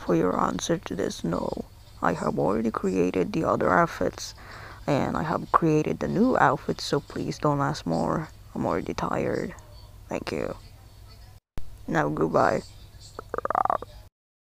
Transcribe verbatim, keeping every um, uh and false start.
for your answer to this. No, I have already created the other outfits and I have created the new outfits, so please don't ask more. I'm already tired. Thank you. Now goodbye.